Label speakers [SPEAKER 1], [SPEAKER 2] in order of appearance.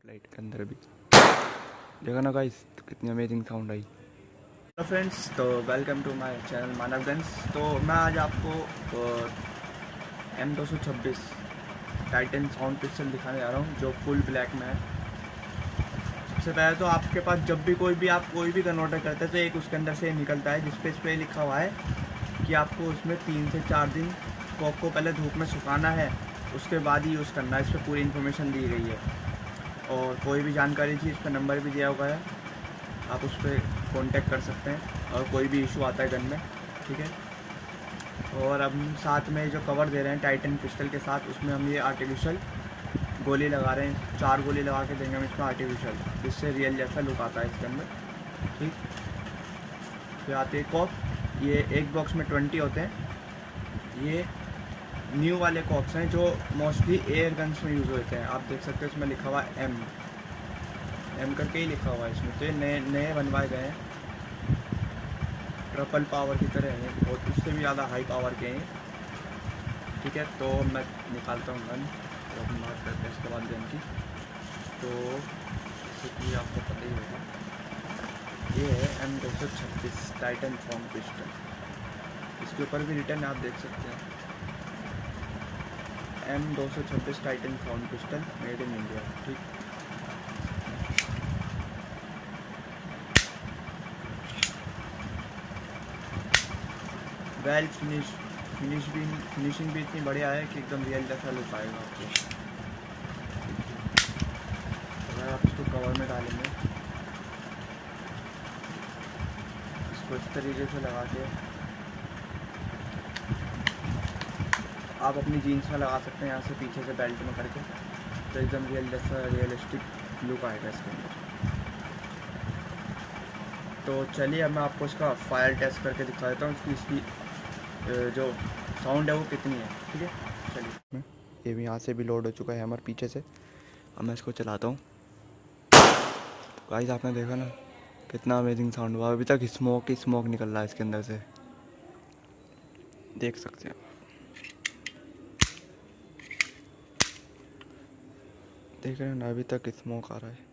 [SPEAKER 1] Spotlight के अंदर भी देखा ना गाइस, कितनी अमेजिंग साउंड आई। तो फ्रेंड्स, तो welcome to my channel Manavganj. तो मैं आज आपको M226 टाइटन साउंड पिस्टल दिखाने जा रहा हूँ, जो फुल ब्लैक में है। सबसे पहले तो आपके पास जब भी आप कोई भी गन ऑर्डर करते हैं तो एक उसके अंदर से निकलता है, जिस पे लिखा हुआ है कि आपको उसमें 3 से 4 दिन कॉक को पहले धूप में सुखाना है, उसके बाद ही यूज़ करना है। इस पर पूरी इन्फॉर्मेशन दी गई है और कोई भी जानकारी थी, इस पर नंबर भी दिया हुआ है, आप उस पर कॉन्टेक्ट कर सकते हैं और कोई भी इशू आता है गन में, ठीक है। और अब साथ में जो कवर दे रहे हैं टाइटन पिस्टल के साथ, उसमें हम ये आर्टिफिशियल गोली लगा रहे हैं, 4 गोली लगा के देंगे हम इसमें आर्टिफिशियल, जिससे रियल जैसा लुक आता है इसके अंदर, ठीक। फिर आते हैं कॉक, ये एक बॉक्स में 20 होते हैं। ये न्यू वाले कॉक्स हैं जो मोस्टली एयर गन्स में यूज़ होते हैं। आप देख सकते हैं इसमें लिखा हुआ है एम करके ही लिखा हुआ है इसमें। तो ये नए बनवाए गए हैं, ट्रिपल पावर की तरह हैं, बहुत उससे भी ज़्यादा हाई पावर के हैं, ठीक है। तो मैं निकालता हूँ गन, तो हम बात करते हैं इसके बाद गन की। तो जैसे कि आपको पता ही होगा, ये है M226 टाइटन साउंड पिस्टल। इसके ऊपर भी रिटर्न आप देख सकते हैं, M226 Titan sound pistol made in India, ठीक। वेल फिनिशिंग भी इतनी बढ़िया है कि एकदम रियल जैसा लुक आएगा आपको। अगर आप इसको कवर में डालेंगे, इसको इस तरीके से लगा के आप अपनी जीन्स में लगा सकते हैं, यहाँ से पीछे से बेल्ट में करके, तो एकदम रियल जैसा रियलिस्टिक लुक आएगा इसके अंदर। तो चलिए अब मैं आपको इसका फायर टेस्ट करके दिखा देता हूँ, इसकी जो साउंड है वो कितनी है, ठीक है। चलिए, ये भी यहाँ से भी लोड हो चुका है हमारे पीछे से। अब मैं इसको चलाता हूँ। तो गाइस, आपने देखा ना कितना अमेजिंग साउंड हुआ। अभी तक स्मोक ही स्मोक निकल रहा है इसके अंदर से, देख सकते हैं, देख रहे हैं ना, अभी तक स्मोक आ रहा है।